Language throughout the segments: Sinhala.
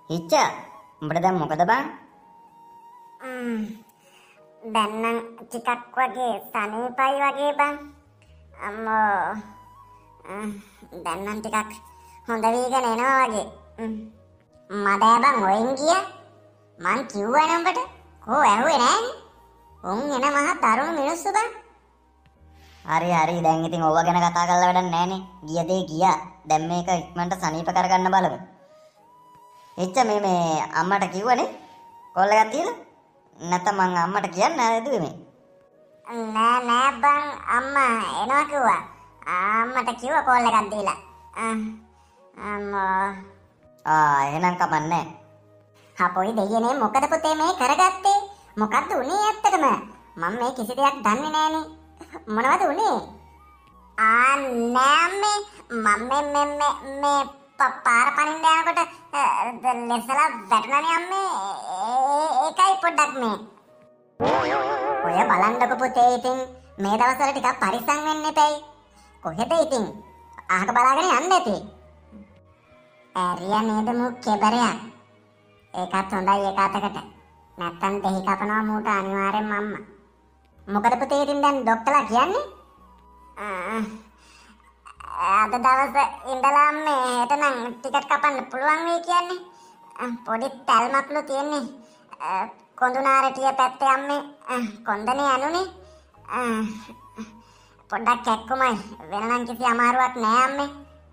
හිච්චා උඹට දැන් මොකද බං? දැන් නම් ටිකක් වගේ සනීපයි වගේ බං. අම්මෝ දැන් නම් ටිකක් හොඳ වීගෙන එනවා වගේ. මඩෑ බං ඔයින් ගිය මං කිව්වනේ උඹට. කෝ ඇහුවේ නෑනේ. උන් එන මහ තරුණ මිනිස්සු බං. හරි දැන් ඉතින් ඕවා ගැන කතා කරලා වැඩක් නෑනේ. ගිය දේ ගියා. දැන් මේක ඉක්මනට සනීප කරගන්න බලමු. හිච්චා මේ අම්මට කිව්වනේ කෝල් එකක් තියලා. නැත්නම් මං අම්මට කියන්න ඇදුවේ මේ. නෑ බං අම්මා එනවා කිව්වා. අම්මට කිව්වා කෝල් එකක් දීලා. අම්මා එහෙනම් කමන්නේ. හපොයි දෙයනේ මොකද පුතේ මේ කරගත්තේ? මොකද්ද උනේ ඇත්තටම? මම මේ කිසි දෙයක් දන්නේ නෑනේ. මොනවද උනේ? නෑ මේ පාර පනින්න යනකොට ලෙසලා වැටුණානේ අම්මේ. ඒකයි පොඩ්ඩක් මේ. ඔය බලන්නකො පුතේ ඉතින් මේ දවස්වල ටිකක් පරිස්සම් වෙන්න එපයි. කොහෙද ඉතින්? අහක බලාගෙන යන්න ඇති. ඇරියා නේද මු කෙබරයක්. ඒකත් හොඳයි එක අතකට. නැත්තම් දෙහි කපනවා මූට අනිවාර්යෙන් මම්මා. මොකද පුතේ ඉතින් දැන් ડોක්ටර්ලා කියන්නේ? අද දවසේ ඉඳලා මේ හෙට නම් ටිකට් කපන්න පුළුවන් වෙයි කියන්නේ. පොඩි තල්මක්ලු තියෙන්නේ. කොඳුනාරටිය පැත්තේ අම්මේ කොන්දනේ යනුනේ. පොඩ්ඩක් කැක්කුමයි. වෙන නම් කිසි අමාරුවක් නෑ අම්මේ.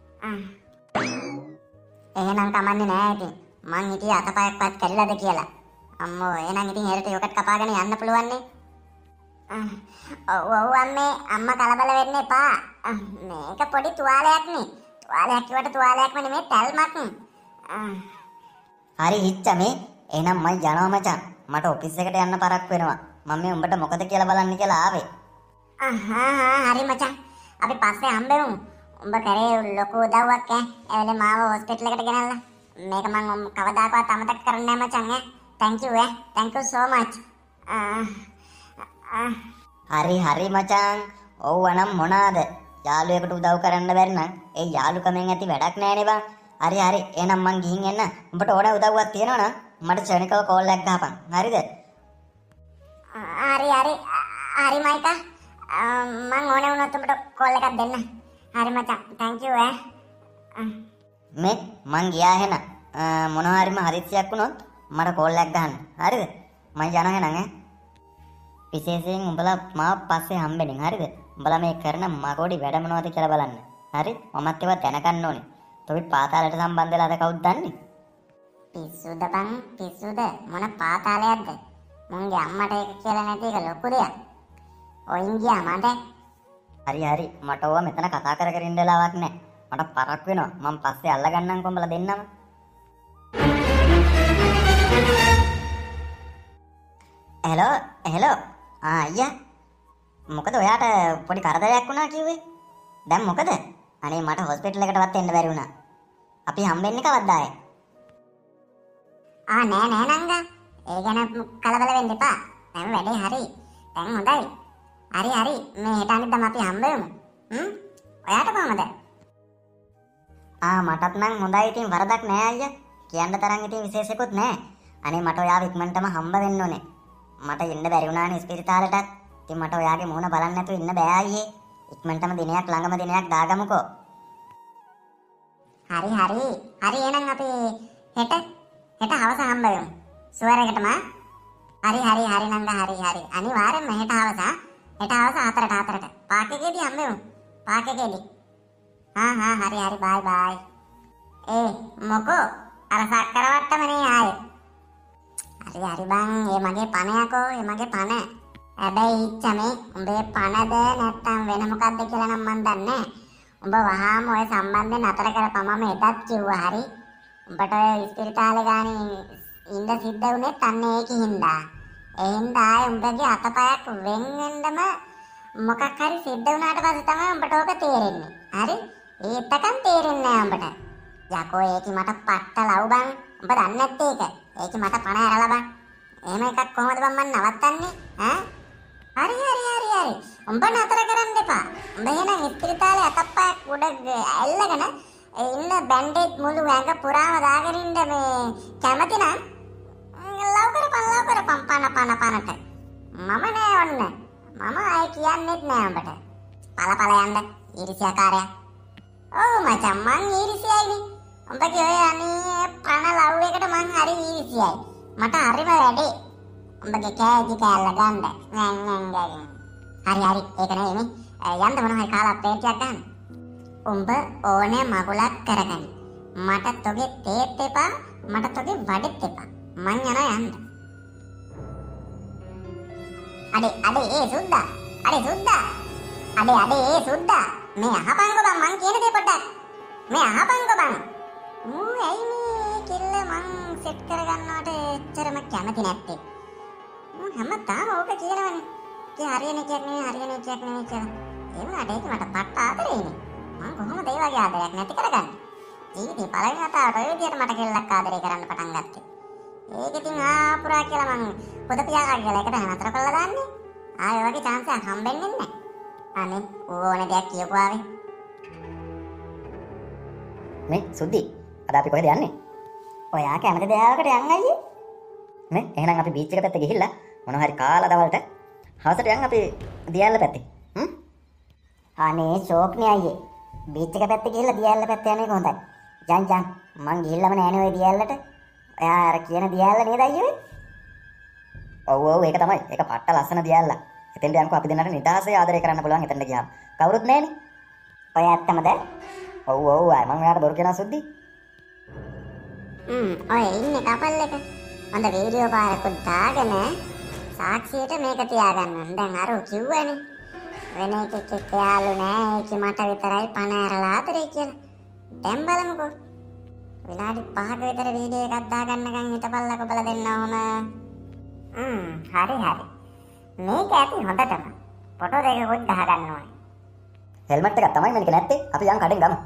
එහෙනම් කමන්නේ නෑ ඉතින්. මං හිටියේ අතපයක්වත් කැඩිලාද කියලා. අම්මෝ එහෙනම් ඉතින් හෙට යොකට කපාගෙන යන්න පුළුවන් නේ. ඔව් අම්මේ අම්මා කලබල වෙන්න එපා. මේක පොඩි තුවාලයක් නේ. තුවාලයක් කිව්වට තුවාලයක්ම නෙමෙයි තල්මක්. හරි හිච්චා මේ. එහෙනම් මම යනවා මචං. මට ඔෆිස් එකට යන්න පරක් වෙනවා. මම මේ උඹට මොකද කියලා බලන්න කියලා ආවේ. හරි මචං. අපි පස්සේ හම්බෙමු. උඹ කරේ ලොකු උදව්වක් ඇවිල්ලා මාව හොස්පිටල් එකට ගෙනල්ලා. මේක මම කවදාකවත් අමතක කරන්නේ නැහැ මචං thank you thank you so much. හරි මචං. ඔව් නම් මොනාද? යාළුවෙකුට උදව් කරන්න බැරි නම් ඒ යාළුකමෙන් ඇති වැඩක් නෑනේ බං. හරි එහෙනම් මං ගිහින් එන්න. උඹට ඕන උදව්වක් තියෙනවා නම් මට ක්ෂණිකව කෝල් එකක් ගහපන්. හරිද? හරි මයිකා. මං ඕනේ වුණොත් උඹට කෝල් එකක් දෙන්න. හරි මචං thank you මේ මං ගියා එහෙනම්. මොනවා හරිම හදිස්සියක් වුණොත් මට කෝල් එකක් ගහන්න. හරිද? මං යනවා එහෙනම් විශේෂයෙන් උඹලා මාව පස්සේ හම්බෙනින්. හරිද? උඹලා මේ කරන මගොඩි වැඩ මොනවද කියලා බලන්න. හරි? මමත් ඒවා දැනගන්න ඕනේ. තොපි පාතාලයට සම්බන්ධ වෙලාද කවුද දන්නේ? පිස්සුද බං පිස්සුද මොන පාතාලයක්ද? මුන්ගේ අම්මට ඒක කියලා නැති එක ලොකු දෙයක්. ඔයින් ගියා මට. හරි මට ඕවා මෙතන කතා කර ඉන්න වෙලාවක් නැහැ. මට පරක් වෙනවා. මම පස්සේ අල්ලගන්නම් කොඹලා දෙන්නම. හෙලෝ අයියා මොකද ඔයාට පොඩි කරදරයක් වුණා කිව්වේ? දැන් මොකද? අනේ මට හොස්පිටල් එකටවත් එන්න බැරි වුණා. අපි හම්බෙන්නේ කවද්ද ආයේ? නෑ නංගා. ඒ ගැන කලබල වෙන්න එපා. දැන් වැඩේ හරි. දැන් හොඳයි. හරි මේ හෙට අනිද්දාම අපි හම්බෙමු. ඔයාට කොහමද? මටත් නම් හොඳයි. ඉතින් වරදක් නෑ අයියා. කියන්න තරම් ඉතින් විශේෂයක්වත් නෑ. අනේ මට ඔයාව ඉක්මනටම හම්බ වෙන්න ඕනේ. මට ඉන්න බැරි වුණානේ ස්පිරිතාලෙටත්. ඉතින් මට ඔයාගේ මුහුණ බලන්න නැතුව ඉන්න බෑ අයියේ. ඉක්මනටම දිනයක් ළඟම දිනයක් දාගමුකෝ. හරි එහෙනම් අපි හෙට හවස හම්බෙමු. සුවර් එකටම. හරි නංගා හරි. අනිවාර්යෙන්ම හෙට හවස 4ට පාක් එකේදී හම්බෙමු. පාක් එකේදී. හරි බයි. මොකෝ අර සක්කර වට්ටමනේ ආයේ. හරි බං ඒ මගේ පණයකෝ ඒ මගේ පණ. හැබැයි ඉච්චමේ උඹේ පණද නැත්තම් වෙන මොකක්ද කියලා නම් මන් දන්නේ නැහැ. උඹ වහාම ඔය සම්බන්ධයෙන් අතර කරපමම එදත් කිව්වා හරි. උඹට ඔය ස්පිරිතාලේ ගානේ ඉන්න සිද්ධ වුණේ අන්න ඒකින්දා. ඒ හින්දා උඹගේ අතපයක් වෙන් වෙන්නම මොකක් හරි සිද්ධ වුණාට පස්සේ තමයි උඹට ඕක තේරෙන්නේ. හරි? ඒත්තකම් තේරෙන්නේ නැහැ උඹට. යකෝ ඒකි මට පට්ට ලව් බං. උඹ දන්නේ නැත්තේ ඒක. ඒකි මට පණ ඇරලා බං. එහෙම එකක් කොහොමද බං මන් නවත්තන්නේ? හරි. උඹ නතර කරන්න එපා. උඹ එහෙනම් ස්පිරිතාලේ අතප්පයක් උඩ ඇල්ලගෙන ඉන්න බැන්ඩේජ් මුළු ඇඟ පුරාම දාගෙන ඉන්න මේ කැමති නම් ලව් කරපන් පනට මම නෑ ඔන්න මම අය කියන්නෙත් නෑ උඹට පළ යන්න ඊර්ෂ්‍යාකාරයා ඔව් මචං මං ඊර්ෂ්‍යයිනේ උඹගේ ඔය අනේ පණ ලව් එකට මං හරි ඊර්ෂ්‍යයි මට හරිම වැඩේ උඹගේ කෑජි කෑල්ල ගන්න හරි ඒක නෙමෙයි යන්න මොනවා හරි කාලා ප්ලේට් එකක් ගන්න උඹ ඕනේ මගුලක් කරගන්න මට තොගේ තේත් එපා මට තොගේ වඩෙත් එපා මං යනවා යන්න අඩේ ඒ සුද්දා අඩේ ඒ සුද්දා මේ අහපන්කෝ බං මං කියන දේ පොඩ්ඩක් මේ අහපන්කෝ බං මූ ඇයි මේ කිල්ල මං සෙට් කරගන්නවට එච්චරම කැමති නැත්තේ මං හැමදාම ඕක කියනවනේ ඒ හරියන එකක් නෙවෙයි කියලා ඒ වුණාට ඒක මට පට්ට ආදරේනේ මං කොහොමද ඒ වගේ ආදරයක් නැති කරගන්නේ ජීවිතේ පළවෙනි වතාවට ඔය විදියට මට කෙල්ලක් ආදරේ කරන්න පටන් ගත්තේ ඒක ඉතින් ආපුරා කියලා මං පොත පියාගන්න කියලා එකට නතර කරලා දාන්නේ ආයෙ වගේ chance එකක් හම්බෙන්නේ නැහැ අනේ ඕනේ දෙයක් කියපුවාවේ මේ සුද්දි අද අපි කොහෙද යන්නේ? ඔයා කැමති දෙයකට යන්න අයියේ. නේ එහෙනම් අපි බීච් එක පැත්තේ ගිහිල්ලා මොනවා හරි කාලා දවල්ට හවසට යන් අපි දියැල්ල පැත්තේ. අනේ ෂෝක්නේ අයියේ. බීච් එක පැත්තේ ගිහිල්ලා දියැල්ල පැත්තේ යන්නේ කොහොමද? ජන් මං ගිහිල්ලාම නෑනේ ඔය දියැල්ලට. ඔයා අර කියන දියැල්ල නේද අයියේ? ඔව් ඒක තමයි. ඒක පට්ට ලස්සන දියැල්ල. එතෙන්ට යන්කෝ අපි දෙන්නට නිදහසේ ආදරය කරන්න පුළුවන් එතනට ගියාම. කවුරුත් නෑනේ. ඔය ඇත්තමද? ඔව් මම ඔයාලට බොරු කියනවා සුද්දි. ඔය ඉන්නේ කපල් එක. හොඳ වීඩියෝ පාරකුත් දාගෙන සාක්ෂියට මේක තියාගන්න. දැන් අර කිව්වනේ. වෙන එකෙක් යාළු නෑ. ඒක මට විතරයි පණ ඇරලා ආතරේ කියලා. දැන් බලමුකෝ. විනාඩි 5ක විතර වීඩියෝ එකක් දාගන්නකම් හිතපල්ලක බල දෙන්න ඕන. හරි. මේක ඇති හොඳටම. ෆොටෝ දෙකකුත් ගහගන්න ඕනේ. හෙල්මට් එකක් තමයි මේක නැත්තේ. අපි යන් කඩෙන් ගමු.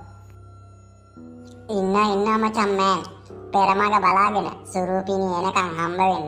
ඉන්න මචං මෑන් පෙරමග බලාගෙන සුරූපිනි එනකන් හම්බ වෙන්න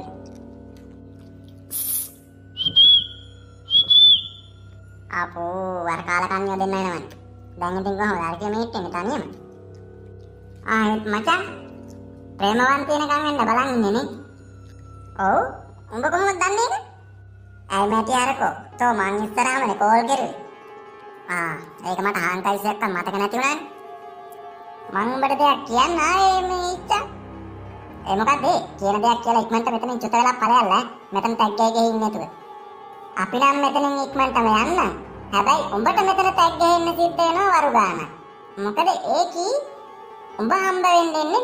අපෝ වර කාලකන්‍යෝ දෙන්න එනවනේ දැන් ඉතින් කොහොමද අර කිය මීට් එකේ තනියම ආයෙත් මචං ප්‍රේමවන්ත එනකන් වෙන්න බලන් ඉන්නේ නේ ඔව් උඹ කොහොමද දන්නේ ඒක ඇයි මැටි අරකෝ තෝ මං ඉස්සරහමනේ කෝල් කරුවේ ඒක මට හාන්කයිසයක් මතක නැති වුණානේ මං උඹට දෙයක් කියන්න ආයේ මේ ඉච්චා ඒ මොකද කියන දෙයක් කියලා ඉක්මනට මෙතනින් චුත වෙලා ඵලයල්ලා මෙතන ටැග් එකේ ඉන්නේ නැතුව අපි නම් මෙතනින් ඉක්මනටම යන්න හැබැයි උඹට මෙතන ටැග් එකේ ඉන්න සිද්ධ වෙනවා වරු ගන්න මොකද ඒකී උඹ හම්බ වෙන්න ඉන්නේ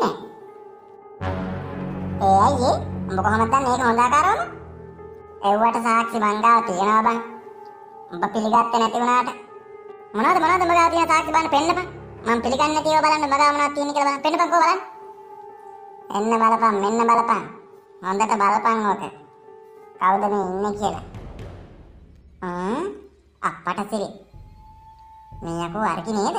නැහැ අයියේ උඹ කොහොමද දන්නේ ඒක හොඳ ආකාරවම එව්වට සාක්ෂි මංගාව තියනවා බං උඹ පිළිගත්තේ නැති වුණාට මොනවද මගාව තියෙන සාක්ෂි බලන්න පෙන්නපන් මම පිළිගන්නේ නැතිව බලන්න මගාව මොනවද තියෙන්නේ කියලා බලන්න පෙන්නපන් කො බලන්න මෙන්න බලපන් හොඳට බලපන් ඕක කවුද මේ ඉන්නේ කියලා අප්පට සිරි මේ යකෝ අරකි නේද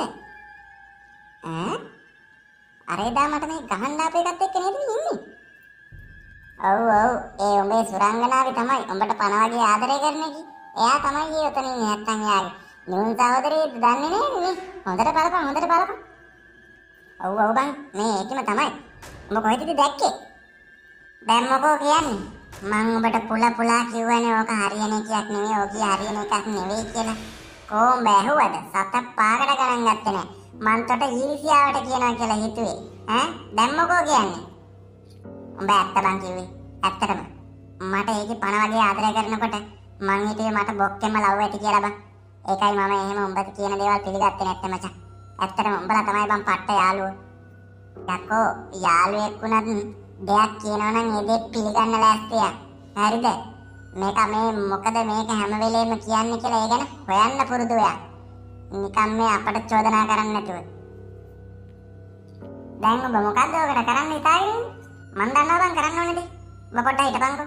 අර එදා මට මේ ගහන්න ආපු එකත් එක්ක නේද ඉන්නේ ඔව් ඒ උඹේ සුරංගනාවේ තමයි උඹට පණ වගේ ආදරය කරන එක එයා තමයි ඊ උතන ඉන්නේ නැත්තම් එයාගේ නුන් සහෝදරිය දන්නේ නේද මේ හොඳට බලපන් ඔව් බං මේ ඒකම තමයි උඹ කොහෙද දැක්කේ දැන් මොකෝ කියන්නේ මං උඹට පුලා කිව්වනේ ඕක හරියන එකක් නෙවෙයි ඕක හරියන එකක් නෙවෙයි කියලා කොහොම බැහුවද සත පාකට ගණන් ගත්තේ නෑ මං තොට ඊර්ෂ්‍යාවට කියනවා කියලා හිතුවේ දැන් මොකෝ කියන්නේ උඹ ඇත්ත බං කිව්වේ ඇත්තටම මට ඒකේ පණ වගේ ආදරය කරනකොට මං හිතුවේ මට බොක්කෙම ලව් ඇති කියලා බං ඒකයි මම එහෙම උඹට කියන දේවල් පිළිගත්තේ නැත්තේ මචං ඇත්තටම උඹලා තමයි බං පට්ට යාළුවෝ යකෝ යාළුවෙක් වුණත් දෙයක් කියනවා නම් ඒ දෙයක් පිළිගන්න ලෑස්තියක් හරිද මේක මේ මොකද මේක හැම වෙලේම කියන්නේ කියලා ඒ ගැන හොයන්න පුරුදු වෙලා නිකම් මේ අපට චෝදනා කරන්න නැතුව දැන් ඔබ මොකද්ද ඔකට කරන්න හිතාගෙන මන් දන්නවා බං කරන්න ඕනේ දේ ඔබ පොඩ්ඩක් හිටපන්කෝ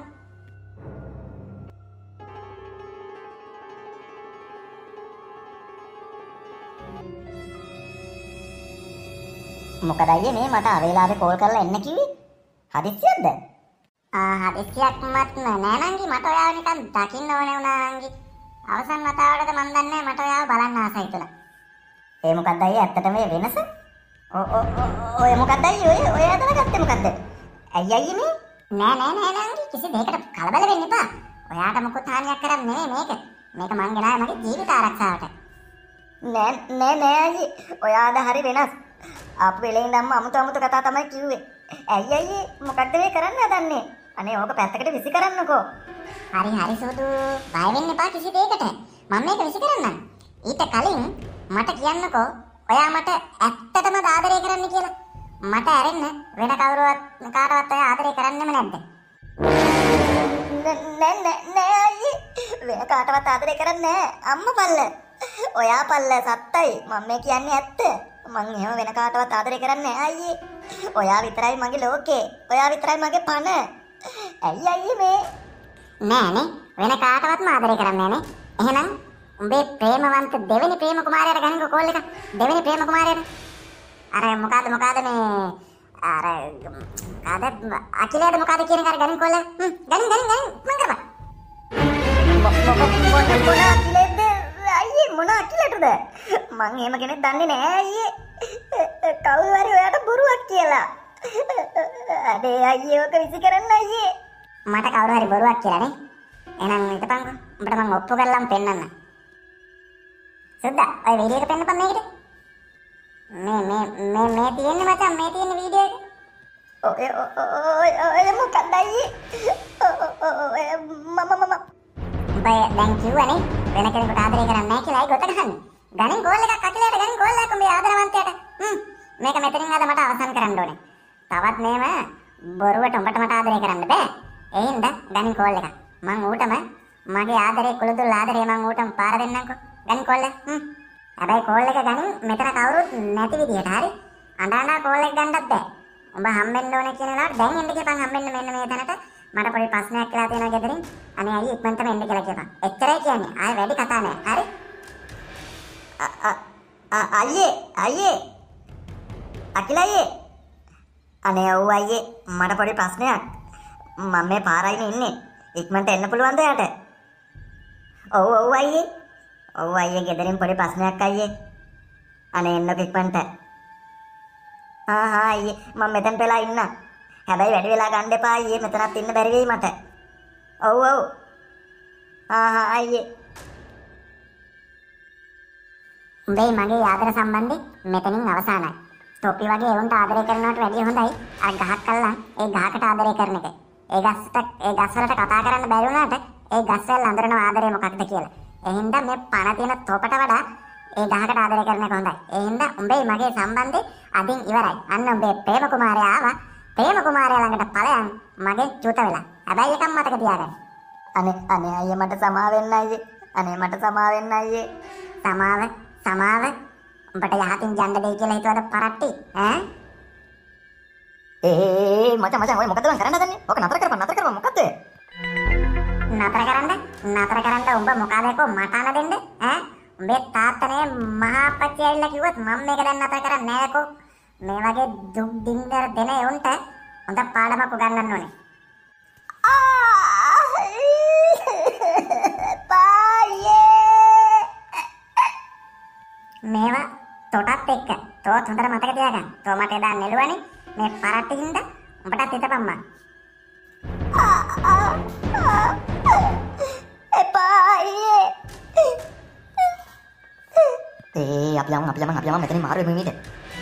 මොකද අයියේ මේ මට අවේලාවේ කෝල් කරලා එන්න කිව්වේ හදිස්සියක්ද හදිස්සියක් මත් නෑ නංගි මට ඔයාව නිකන් දකින්න ඕනේ වුණා නංගි අවසන් වතාවටද මන් දන්නේ මට ඔයාව බලන්න ආසයි තුන ඒ මොකද්ද අයියේ ඇත්තටම මේ වෙනස ඔය මොකක්ද අයියේ? ඔය අතන ගත්තේ මොකද්ද? ඇයි අයියේ මේ? නෑ නංගි කිසි දෙයකට කලබල වෙන්න එපා. ඔයාට මොකුත් හානියක් කරන්නේ නෙමෙයි මේක. මේක මං ගෙනාවේ මගේ ජීවිත ආරක්ෂාවට. නෑ අයියේ. ඔයාද හරි වෙනස්. ආපු වෙලේ ඉඳන්ම අමුතු කතා තමයි කිව්වේ. ඇයි අයියේ මොකද්ද මේ කරන්න හදන්නේ? අනේ ඕක පැත්තකට විසි කරන්නකෝ. හරි සුදු බය වෙන්න එපා කිසි දෙයකට. මම මේක විසි කරන්නම්. ඊට කලින් මට කියන්නකෝ ඔයා මට ඇත්තටම ආදරය කරන්න කියලා. මට ඇරෙන්න වෙන කවුරුවත් කාටවත් ඔයා ආදරය කරන්නෙම නැද්ද? නෑ අයියේ. වෙන කාටවත් ආදරය කරන්නේ නෑ. අම්මා පල්ල. ඔයා පල්ල සත්තයි. මම මේ කියන්නේ ඇත්ත. මං එහෙම වෙන කාටවත් ආදරය කරන්නේ නෑ අයියේ. ඔයා විතරයි මගේ ලෝකේ. ඔයා විතරයි මගේ පණ. ඇයි අයියේ මේ? නෑනේ වෙන කාටවත්ම ආදරය කරන්නේ නෑනේ. එහෙනම් උඹේ ප්‍රේමවන්ත දෙවෙනි ප්‍රේම කුමාරයාට ගනින්කෝ කෝල් එක. දෙවෙනි ප්‍රේම කුමාරයාට. අර මොකද මේ අර අකිලේද මොකද කියන එක ගනින් කෝල් එක. ගනින් මං කරපන්. මොන අකිලේද? අයියේ මොන අකිලටද? මං එහෙම කෙනෙක් දන්නේ නෑ අයියේ. කවුරු හරි ඔයාට බොරුවක් කියලා. අනේ අයියේ ඔක විසි කරන්න අයියේ. මට කවුරු හරි බොරුවක් කියලා නේ. එහෙනම් හිටපන්කෝ. උඹට මං ඔප්පු කරලාම පෙන්නන්න. සුද්දා ඔය වීඩියෝ එක පෙන්නපන් මේකට. මේ තියෙන්නේ මචං මේ තියෙන වීඩියෝ එක. ඔය මොකක්ද අයියේ? උඹ දැන් කිව්වනේ වෙන කෙනෙකුට ආදරය කරන්නේ නැහැ කියලා. අයි ගොත ගහන්නේ. ගනින් කෝල් එකක් අකිලයට ගනින් කෝල් එකක් උඹේ ආදරවන්තයාට. මේක මෙතනින් අද මට අවසන් කරන්න ඕනේ. තවත් මේම බොරුවට උඹට මට ආදරය කරන්න බෑ. ඒ හින්දා ගනින් කෝල් එකක්. මං ඌටම මගේ ආදරේ කුළුදුල් ආදරේ මං ඌටම පාර දෙන්නම්කෝ. ගනින් කෝල් එක. හැබැයි කෝල් එක ගනින් මෙතන කවුරුත් නැති විදියට හරි. අඬා කෝල් එක ගන්නත් බෑ. උඹ හම්බෙන්න ඕනේ කියන ලාට දැන් එන්න කියපන් හම්බෙන්න මෙන්න මේ තැනට. මට පොඩි ප්‍රශ්නයක් කියලා තියෙනවා ගෙදරින්. අනේ අයියේ ඉක්මනටම එන්න කියලා කියපන්. එච්චරයි කියන්නේ. ආයෙ වැඩි කතා නෑ. හරි? අයියේ අකිල අයියේ. අනේ ඔව් අයියේ මට පොඩි ප්‍රශ්නයක්. මම මේ පාරයිනේ ඉන්නේ. ඉක්මනට එන්න පුළුවන්ද යාට? ඔව් අයියේ. ඔව් අයියේ ගෙදරින් පොඩි ප්‍රශ්නයක් අයියේ. අනේ එන්නක ඉක්මනට. අයියේ මම මෙතනට වෙලා ඉන්න. හැබැයි වැඩි වෙලා ගන්න එපා අයියේ. මෙතනත් ඉන්න බැරි වෙයි මට. ඔව් අයියේ. උඹේ මගේ ආදර සම්බන්ධය මෙතනින් අවසానයි. තොපි වගේ උන්ට ආදරය කරනවට වැඩිය හොඳයි අර ගහක් අල්ලන් ඒ ගහකට ආදරය කරන එක. ඒ ගස්වලට කතා කරන්න බැරි වුණාට ඒ ගස්වල අඳුරන ආදරය මොකක්ද කියලා. ඒ හින්දා මේ පණ තියෙන තොපට වඩා ඒ ගහකට ආදරය කරන එක හොඳයි. ඒ හින්දා උඹේ මගේ සම්බන්ධය අදින් ඉවරයි. අන්න උඹේ ප්‍රේම කුමාරයා ආවා. ප්‍රේම කුමාරයා ළඟට ඵලයන් මගේ චූත වෙලා. හැබැයි එකක් මතක තියාගන්න. අනේ අයියේ මට සමා වෙන්න අයියේ. අනේ මට සමා වෙන්න අයියේ. සමාව උඹට යහතින් යන්න දෙයි කියලා හිතුවද පරට්ටි ඈ? මචං ඔය මොකද මං කරන්න හදන්නේ? ඔක නතර කරපන් මොකද්ද? නතර කරන්න උඹ මොකද මට අන දෙන්න ඈ? උඹේ තාත්තනේ මහා අපච්චි ඇවිල්ලා කිව්වොත් මම මේක දැන් නතර කරන්නේ නෑකෝ. මේ වගේ දුක් දින්දර දෙන උන්ට හොඳ පාඩමක් උගන්වන්න ඕනේ. මේවා තොටත් එක්ක තෝත් හොඳට මතක තියාගන්න. තෝ මට එදා නෙළුවනේ මේ පරට්ටි හින්දා උඹටත් හිතපන් මං. එපා අයියේ. අපි යමු මෙතනින් මාරු වෙමු මීට.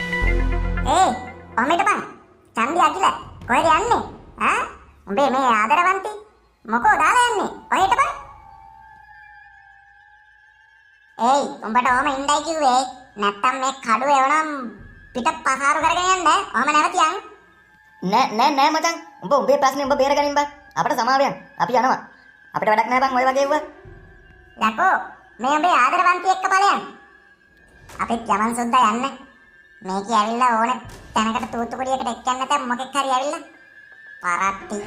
ඔහම හිටපන්. චන්දි අකිල කොහෙද යන්නේ? ඈ? උඹේ මේ ආදරවන්ති මොකෝ දාලා යන්නේ? ඔය හිටපන්. උඹට ඔහම ඉන්නයි කිව්වේ. නැත්තම් මේ කඩුව එවනම් පිට පහාරු කරගෙන යන්න. ඔහම නැවතියන්. නෑ මචං. උඹේ ප්‍රශ්නේ උඹ බේරගනින් බං. අපිට සමාවෙන්. අපි යනවා. අපිට වැඩක් නෑ බං ඔය වගේ වුණා. යකෝ මේ උඹේ ආදරවන්ති එක්ක ඵලයන්. අපිත් යමන් සුද්දා යන්න. මේක ඇවිල්ලා ඕනේ තැනකට තූතු කුඩියකට එක්කන්න නැත්නම් මොකෙක් හරි ඇවිල්ලා පරට්ටි.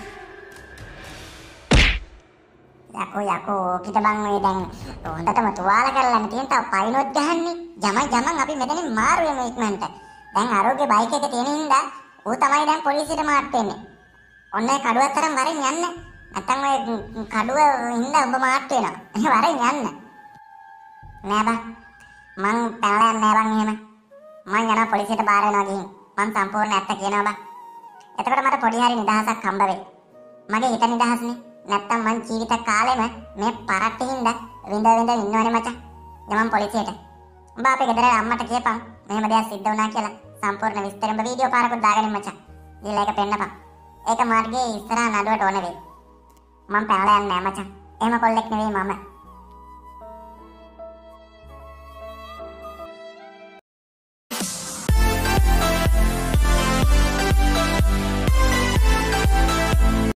යකෝ කිට බං මේ දැන් හොඳටම තුවාල කරලා තියෙන තව පයින්ොත් ගහන්නේ. ජමන් අපි මෙතනින් මාරු වෙමු ඉක්මනට. දැන් ආරෝග්‍ය බයික් එක තියෙන හින්දා ඌ තමයි දැන් පොලිසියට මාත් වෙන්නේ. ඔන්න ඒ කඩුව අතරම වරෙන් යන්න. නැත්නම් ඔය කඩුව හින්දා ඔබ මාත් වෙනවා. වරෙන් යන්න. නෑ බං. මං පැනලා යන්නේ නෑ බං එහෙම. මං යනවා පොලිසියට බාර වෙනවා ගිහින්. මං සම්පූර්ණ ඇත්ත කියනවා බා. එතකොට මට පොඩි හරි නිදහසක් හම්බ වෙයි. මගේ හිත නිදහස්නේ. නැත්තම් මං ජීවිත කාලෙම මේ පරට්ටි හින්දා විඳ ඉන්නවනේ මචං. යමන් පොලිසියට. උඹ අපේ ගෙදර අම්මට කියපන් මෙහෙම දෙයක් සිද්ධ වුණා කියලා. සම්පූර්ණ විස්තරෙම වීඩියෝ පාරකුත් දාගෙන මචං. ගිහලා ඒක පෙන්නපන්. ඒක මාර්ගයේ ඉස්සරහා නඩුවට ඕන වෙයි. මං පැනලා යන්නේ නැහැ මචං. එහෙම කොල්ලෙක් නෙවෙයි මම.